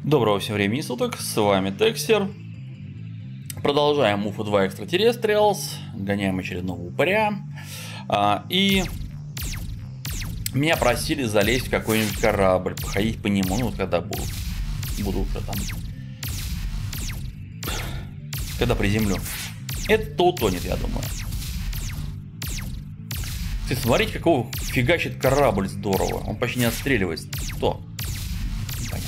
Доброго всем времени суток, с вами Текстер. Продолжаем UFO 2 Extraterrestrials, гоняем очередного упыря. И меня просили залезть в какой-нибудь корабль, походить по нему, ну вот когда буду уже там, когда приземлю. Это утонет, я думаю. Кстати, смотрите, какого фигачит корабль здорово. Он почти не отстреливается. Что? Непонятно.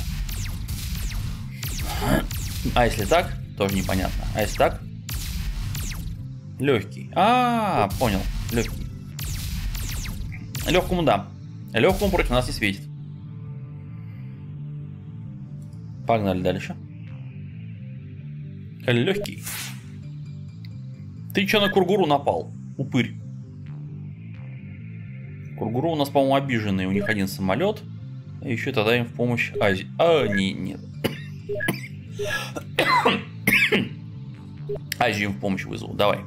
А если так, тоже непонятно. А если так? Легкий. Понял. Легкий. Легкому да. Легкому против нас не светит. Погнали дальше. Легкий. Ты чё на Кургуру напал? Упырь. Кургуру у нас, по-моему, обиженный. У них один самолет. И еще тогда им в помощь Азии. Нет. Азию им в помощь вызову. Давай.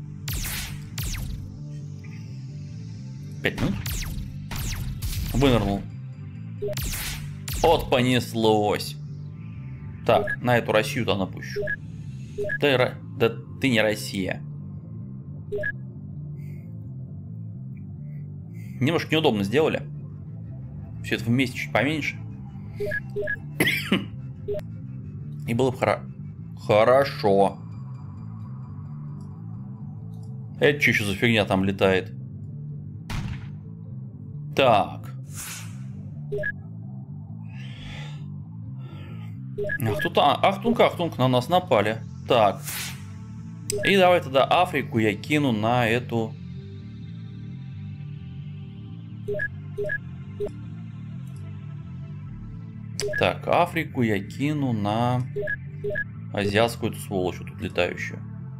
5 минут. Вынырнул. Вот понеслось. Так, на эту Россию-то напущу. Да ты не Россия. Немножко неудобно сделали. Все это вместе чуть поменьше. И было бы хорошо. Это что еще за фигня там летает? Так. Ахтунг, на нас напали. Так. И давай тогда Африку я кину на эту... Так, Африку я кину на азиатскую эту сволочь тут летающую.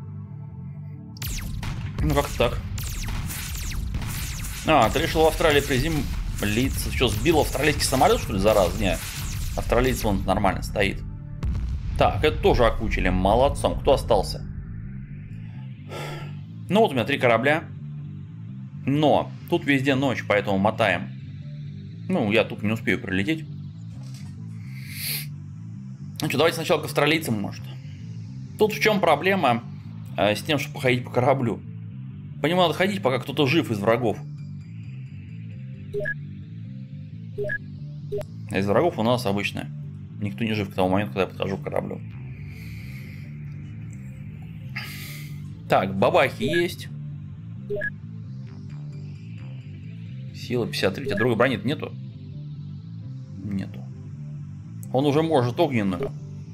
Ну как-то так. Ты решил в Австралии приземлиться. Что, сбил австралийский самолет, что ли, зараз? Не, австралиец вон нормально стоит. Так, это тоже окучили. Молодцом. Кто остался? Ну вот у меня 3 корабля. Но тут везде ночь, поэтому мотаем. Ну, я тут не успею прилететь. Ну что, давайте сначала к австралийцам, может. Тут в чем проблема с тем, чтобы походить по кораблю. По нему надо ходить, пока кто-то жив из врагов. А из врагов у нас обычно никто не жив к тому моменту, когда я подхожу к кораблю. Так, бабахи есть. Сила 53, а другой брони нету? Нету. Он уже может огненную.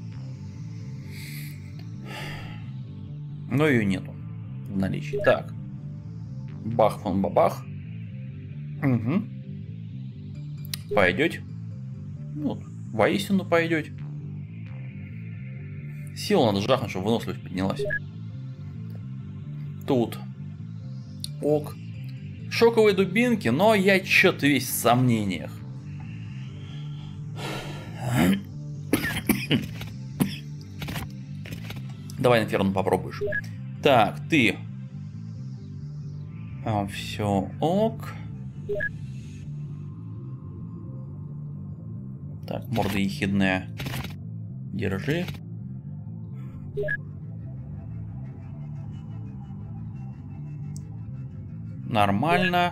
Но ее нету в наличии. Так. Бах, фон бабах. Угу. Пойдете. Вот. Воистину пойдете. Силу надо жахнуть, чтобы выносливость поднялась. Тут. Ок. Шоковые дубинки, но я чё-то весь в сомнениях. Давай, Инферно, попробуешь. Так, ты. Все, ок. Так, морда ехидная. Держи. Нормально.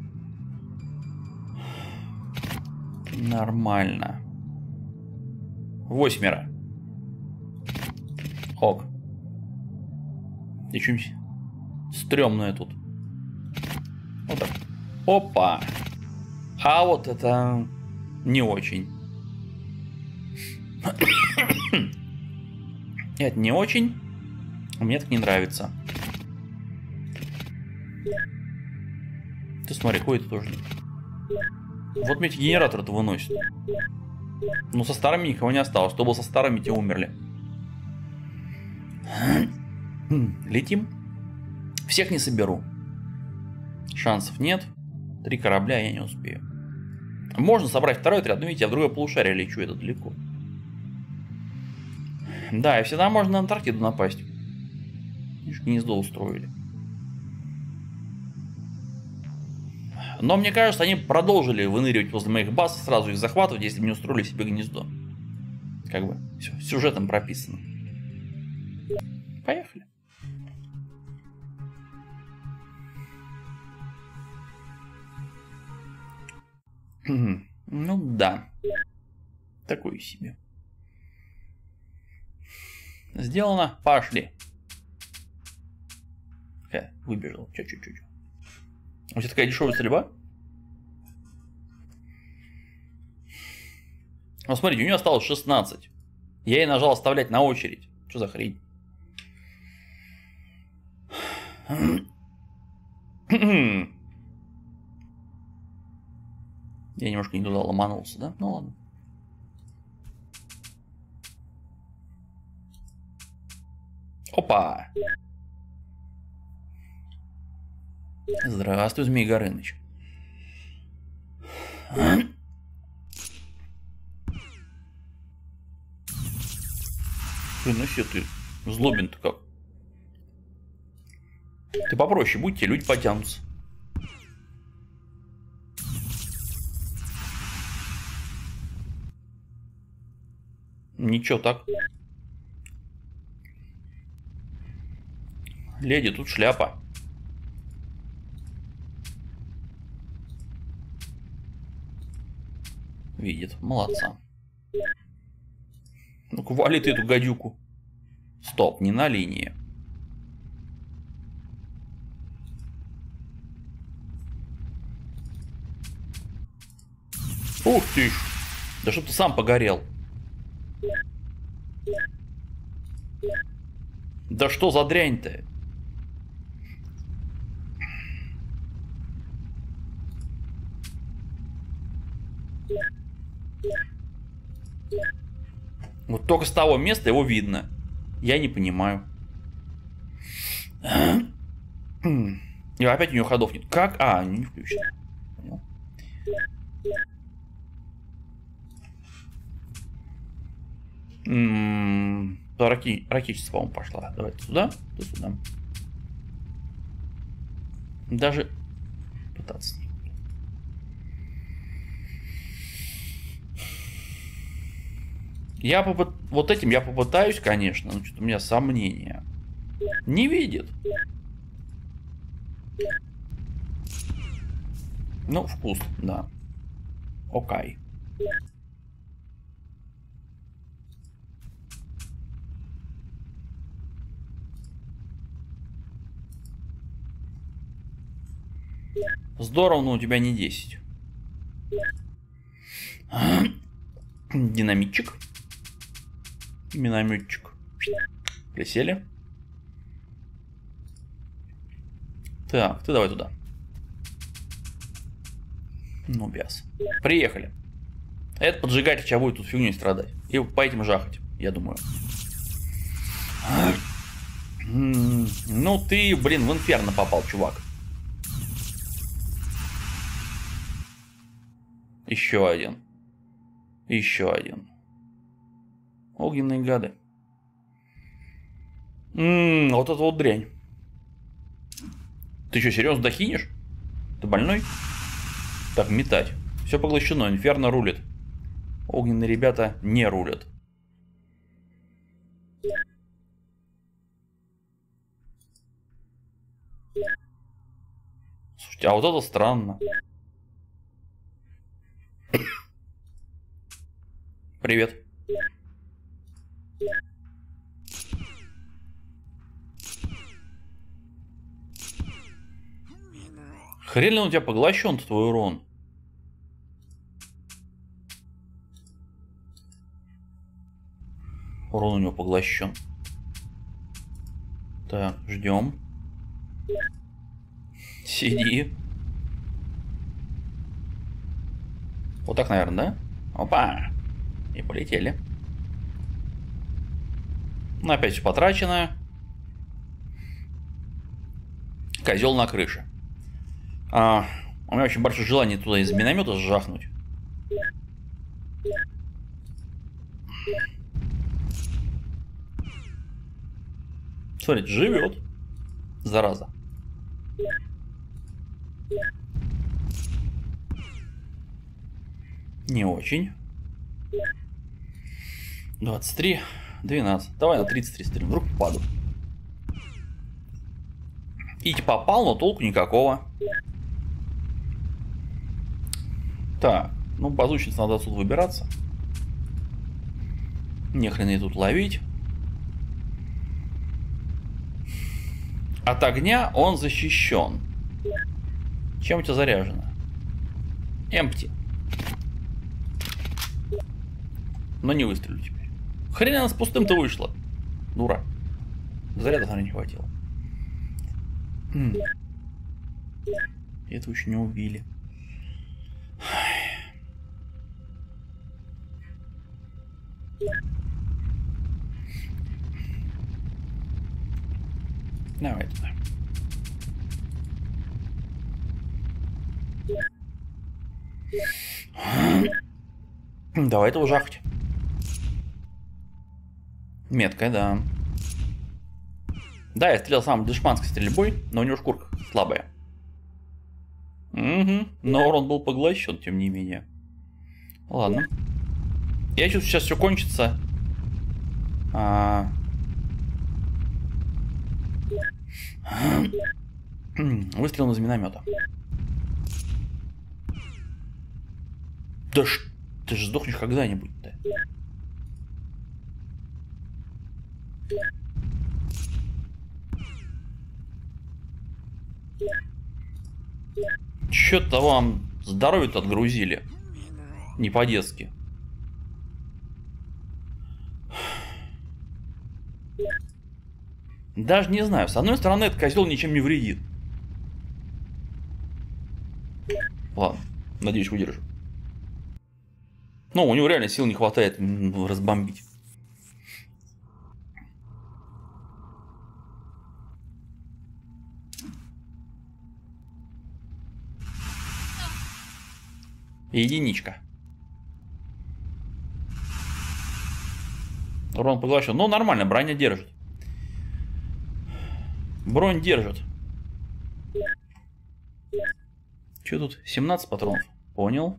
Нормально. 8. Ок. И что-нибудь стрёмное тут. Вот так. Опа. А вот это не очень. Это не очень. Мне так не нравится. Ты смотри, ходит тоже. Вот мне эти генераторы-то выносят. Ну, со старыми никого не осталось. Кто был со старыми, те умерли. Летим. Всех не соберу. Шансов нет. 3 корабля я не успею. Можно собрать второй отряд, но видите, я в другое полушарие лечу, это далеко. Да, и всегда можно на Антарктиду напасть. Видишь, гнездо устроили. Но мне кажется, они продолжили выныривать возле моих баз, сразу их захватывать, если бы не устроили себе гнездо. как бы все сюжетом прописано. Поехали. Ну да. Такое себе. Сделано. Пошли. Выбежал. Чё. У тебя такая дешевая стрельба? Ну, смотрите, у нее осталось 16. Я ей нажал оставлять на очередь. Что за хрень? Я немножко не туда ломанулся, да? Ну ладно. Опа! Здравствуй, Змей Горыныч. Ну все, ты злобен-то как. Ты попроще будь, тебе люди потянутся. Ничего так. Леди, тут шляпа. Видит, молодца. Ну-ка, вали ты эту гадюку. Стоп, не на линии. Ух ты ж. Да чтоб ты сам погорел. Да что за дрянь-то? Вот только с того места его видно. Я не понимаю. И опять у него ходов нет. Как? А, не включено. Понял. Ракетчица, по-моему, пошла. Давай сюда, ты сюда. Даже пытаться не буду. Вот этим я попытаюсь, конечно, но что-то у меня сомнения. Не видит. Ну, вкус, да. Окей. Здорово, но у тебя не 10. Динамитчик. Минометчик. Присели. Так, ты давай туда. Ну, бяс. Приехали. Этот поджигатель сейчас будет тут фигней страдать. И по этим жахать, я думаю. Ну ты, блин, в инферно попал, чувак. Еще один. Еще один. Огненные гады. Вот это вот дрянь. Ты что, серьезно дохинешь? Ты больной? Так, метать. Все поглощено, инферно рулит. Огненные ребята не рулят. Слушайте, а вот это странно. Привет. Хрен ли он у тебя поглощен-то, твой урон? Урон у него поглощен. Так, ждем. Сиди. Вот так, наверное, да? Опа! И полетели. Ну, опять все потрачено. Козел на крыше. У меня очень большое желание туда из миномета сжахнуть. Смотрите, живет. Зараза. Не очень. 23, 12. Давай на 33 стрельну. Вдруг попаду. Ить попал, но толку никакого. Так, ну базучница надо отсюда выбираться. Нехрена и тут ловить. От огня он защищен. Чем у тебя заряжено? Empty. Но не выстрелю теперь. Хрен она с пустым-то вышла. Дура. Заряда, смотри, не хватило. Это еще не убили. Давай туда. Давай это ужахать. Меткая, да. Да, я стрелял самой дешманской стрельбой, но у него шкурка слабая. Угу. Но урон был поглощен, тем не менее. Ладно. Я чувствую, сейчас все кончится. Выстрел из миномета. Да ты же сдохнешь когда-нибудь-то. Чё-то вам здоровье-то отгрузили. Не по-детски. Даже не знаю. С одной стороны, этот козел ничем не вредит. Ладно, надеюсь, выдержу. Ну, у него реально сил не хватает разбомбить. Единичка. Урон поглощен. Но нормально, броня держит. Бронь держит. Что тут? 17 патронов. Понял.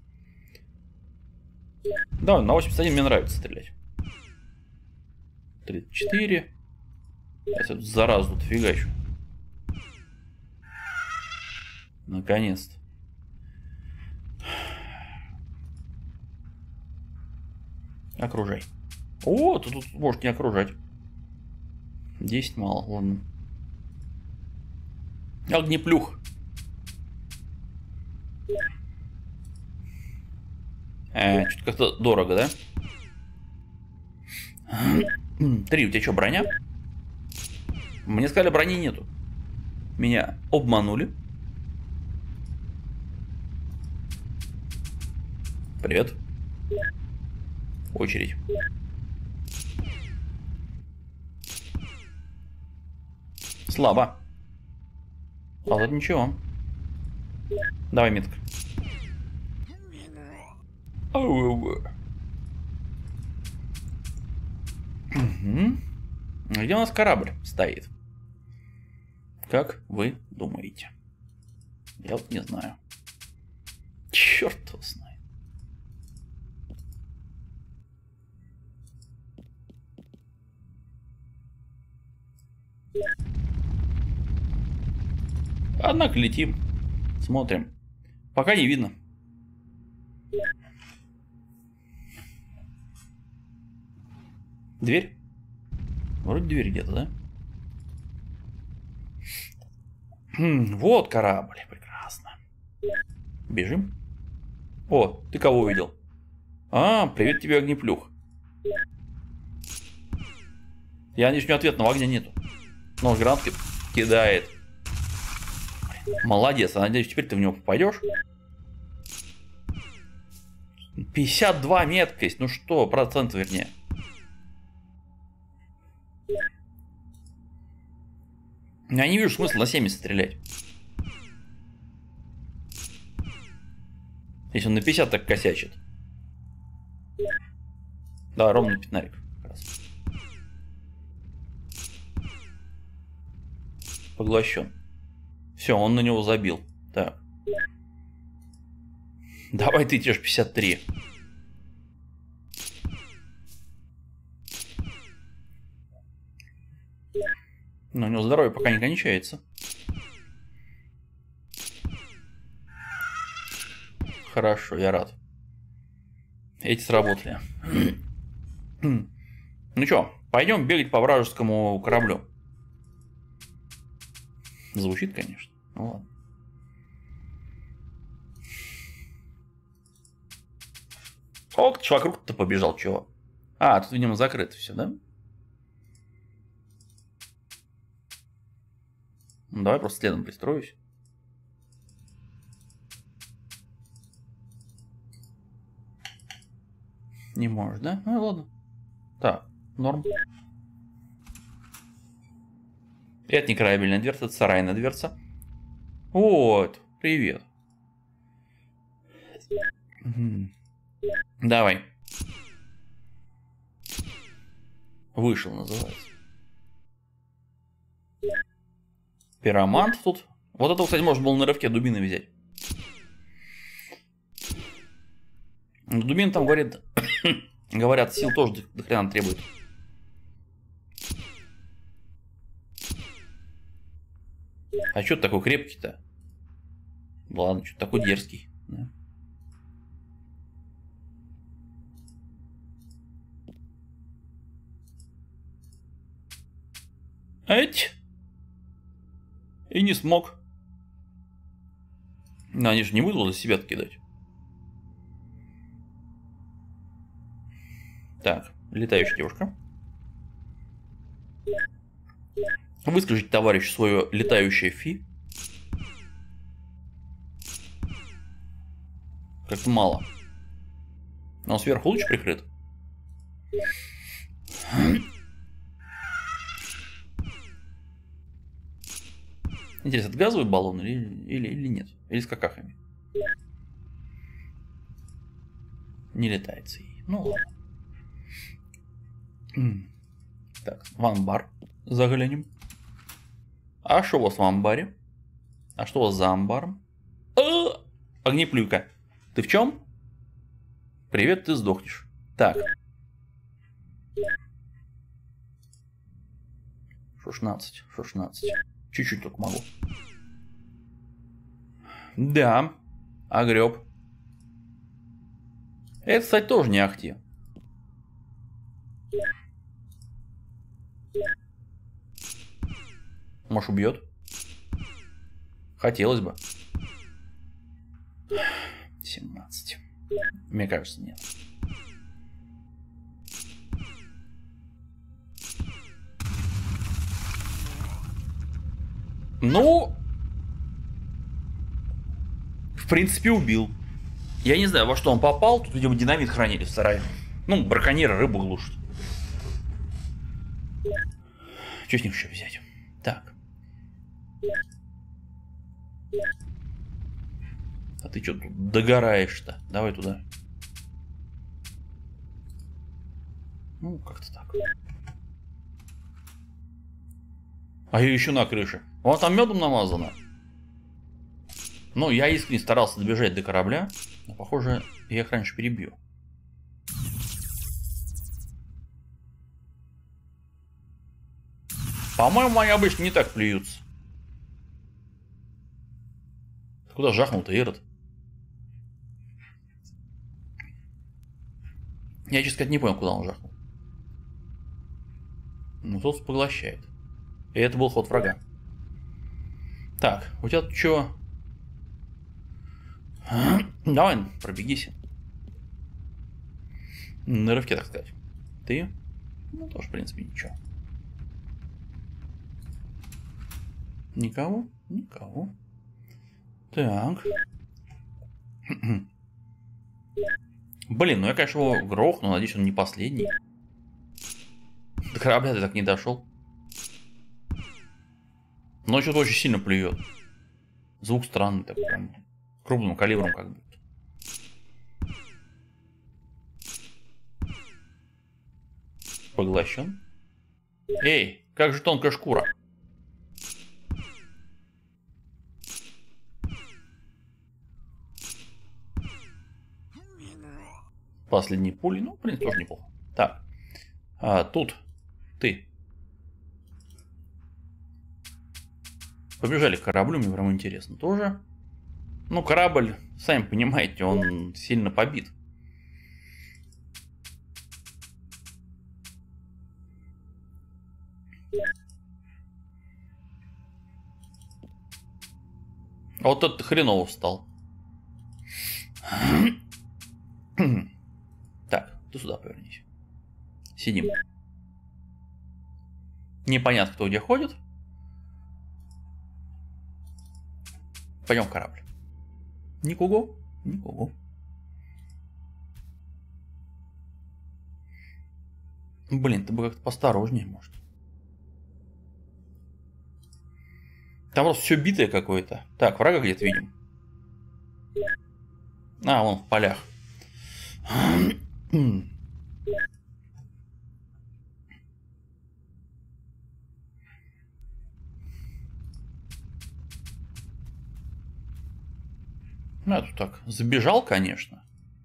Да, на 81 мне нравится стрелять. 34. Сейчас эту заразу тут фигачу. Наконец-то. Окружай. О, ты тут можешь не окружать. 10 мало, ладно. Огнеплюх. Что-то как-то дорого, да? 3, у тебя что, броня? Мне сказали, брони нету. Меня обманули. Привет. Очередь. Слабо. А вот ничего. Давай метка. Угу. Где у нас корабль стоит? Как вы думаете? Я вот не знаю. Черт его знает. Однако летим. Смотрим. Пока не видно. Дверь? Вроде дверь где-то, да? Вот корабль. Прекрасно. Бежим. О, ты кого увидел? А, привет тебе, огнеплюх. Я надеюсь, у него ответного огня нету. Но гранатки кидает. Молодец, а надеюсь, теперь ты в него попадешь. 52 меткость. Ну что, процент вернее. Я не вижу смысла на 70 стрелять. Если он на 50 так косячит. Да, ровно пятнарик. Как раз. Поглощен. Все, он на него забил. Так. Давай ты идешь 53. Но у него здоровье пока не кончается. Хорошо, я рад. Эти сработали. Ну что, пойдем бегать по вражескому кораблю. Звучит, конечно. Ну ладно. О, чувак вокруг-то побежал, чего? А, тут, видимо, закрыто все, да? Ну, давай просто следом пристроюсь. Не можешь, да? Ну ладно. Так, норм. Это не корабельная дверца, это сарайная дверца. Вот, привет. Давай. Вышел, называется. Пиромант тут. Вот это, кстати, можно было на рывке дубины взять. Дубин там говорит, говорят, сил тоже до хрена требует. А что ты такой крепкий-то? Ладно, что такой дерзкий. Да? Эть! И не смог. Но они же не будут за себя кидать. Так, летающая девушка. Выскажите товарищу свое летающее фи. Как-то мало. Но сверху луч прикрыт. Интересно, это газовый баллон или нет? Или с какахами? Не летается ей. Ну ладно. Так, в амбар заглянем. А что у вас в амбаре? А что у вас за амбаром? Огнеплюйка. Ты в чем? Привет, ты сдохнешь. Так. 16. Чуть-чуть только могу. Да. Огреб. Это, кстати, тоже не ахти. Может, убьет? Хотелось бы. 17. Мне кажется, нет. Ну, в принципе, убил. Я не знаю, во что он попал. Тут, видимо, динамит хранили в сарае. Ну, браконьеры рыбу глушат. Что с них еще взять? Так. А ты что тут догораешь-то? Давай туда. Ну, как-то так. А я еще на крыше. Вон там медом намазано. Ну, я искренне старался добежать до корабля. Но, похоже, я их раньше перебью. По-моему, они обычно не так плюются. Куда жахнул-то Ирод? Я, честно сказать, не понял, куда он жахнул. Ну, тот поглощает. И это был ход врага. Так, у тебя тут что? Давай, пробегись. На рывке, так сказать. Ты? Ну, тоже, в принципе, ничего. Никого? Никого. Так. Блин, ну я, конечно, его грохну. Надеюсь, он не последний. До корабля ты так не дошел. Но что-то очень сильно плюет. Звук странный такой, прям крупным калибром как будто. Поглощен. Эй, как же тонкая шкура. Последние пули, ну, в принципе, тоже неплохо. Так, тут ты. Побежали к кораблю, мне прям интересно тоже. Ну, корабль, сами понимаете, он сильно побит. А вот этот хреново встал. Так, ты сюда повернись. Сидим. Непонятно, кто где ходит. Пойдем в корабль. Никого? Никого. Блин, ты бы как-то поосторожнее, может. Там просто все битое какое-то. Так, врага где-то видим. А, вон в полях. Ну, я тут так забежал, конечно.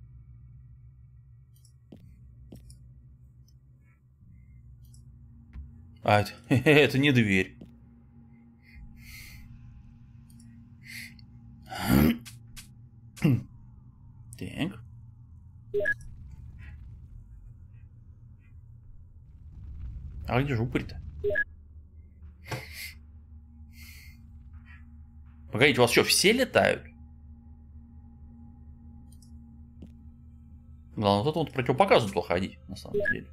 А, это не дверь. Так. А где же упырь-то? Погодите, у вас что, все летают? Главное, вот это вот противопоказано туда ходить, на самом деле.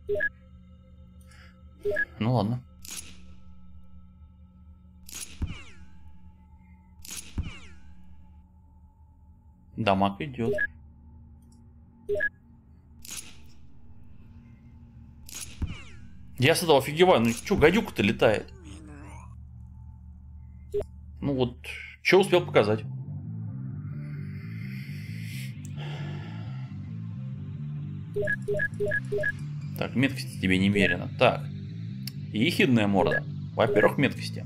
Ну ладно. Дамаг идет. Я с этого офигеваю. Ну что, гадюка-то летает? Ну вот, что успел показать? Так, меткости тебе немерено. Так, ехидная морда. Во-первых, меткости.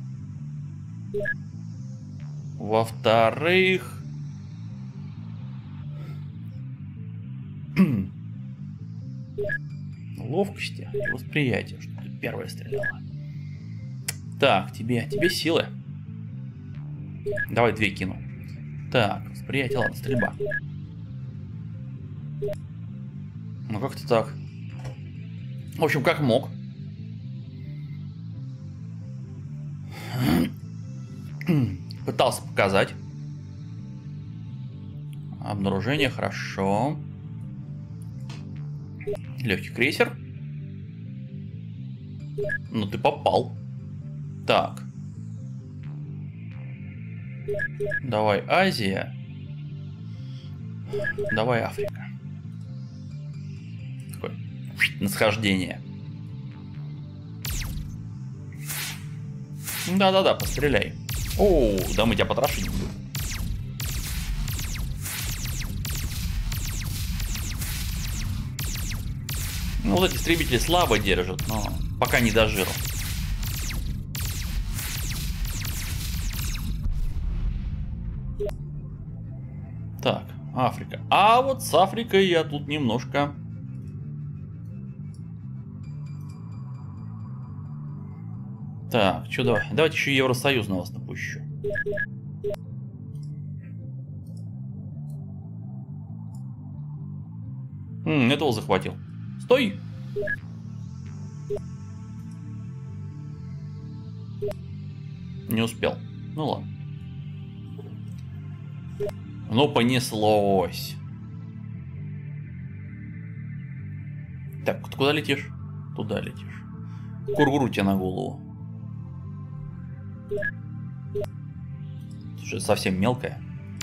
Во-вторых... ловкости и восприятия, что ты первая стреляла. Так, тебе силы. Давай 2 кину. Так, восприятие, ладно, стрельба. Ну как-то так. В общем, как мог. Пытался показать. Обнаружение, хорошо. Легкий крейсер. Ну ты попал. Так. Давай Азия. Давай Африка. Такое насхождение. Да-да-да, постреляй. О, да мы тебя потрошить будем. Ну, вот эти истребители слабо держат, но пока не до жира. Так, Африка. А вот с Африкой я тут немножко... Так, что давай? Давайте еще Евросоюз на вас напущу. Этого захватил. Стой! Не успел. Ну ладно. Ну понеслось. Так, ты куда летишь? Туда летишь. Кургуру тебе на голову. Слушай, совсем мелкая.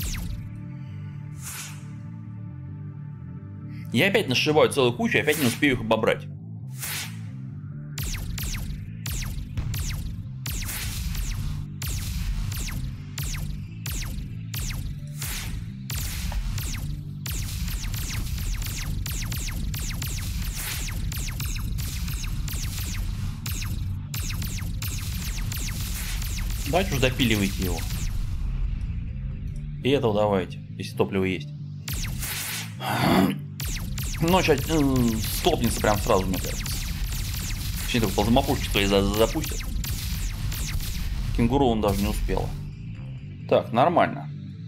Я опять нашиваю целую кучу, опять не успею их обобрать. Давайте уж допиливайте его. И этого давайте, если топливо есть. Ну, сейчас стопнется прям сразу, мне кажется. Точнее, только ползамопушки твои запустят. Кенгуру он даже не успела. Так, нормально.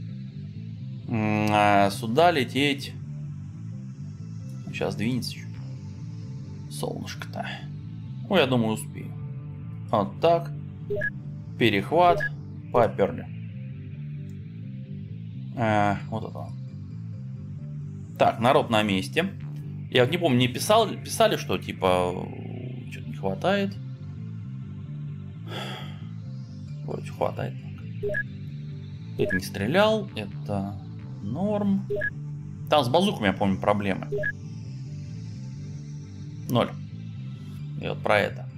Сюда лететь. Сейчас двинется чуть. Солнышко-то. Ну, я думаю, успею. Вот так. Перехват. Поперли. Вот это. Так, народ на месте. Я вот не помню, не писали, что типа что-то не хватает. Вроде хватает. Это не стрелял, это норм. Там с базуками, я помню, проблемы. 0. И вот про это.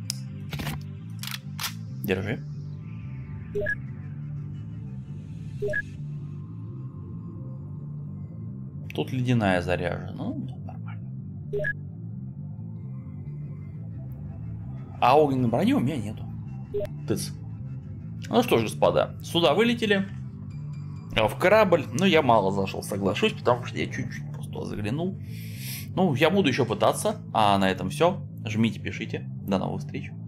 Держи. Тут ледяная заряжена. Ну, нормально. А огненной брони у меня нету. Тыц. Ну что ж, господа, сюда вылетели. В корабль. Ну, я мало зашел, соглашусь, потому что я чуть-чуть просто заглянул. Ну, я буду еще пытаться. А на этом все. Жмите, пишите. До новых встреч.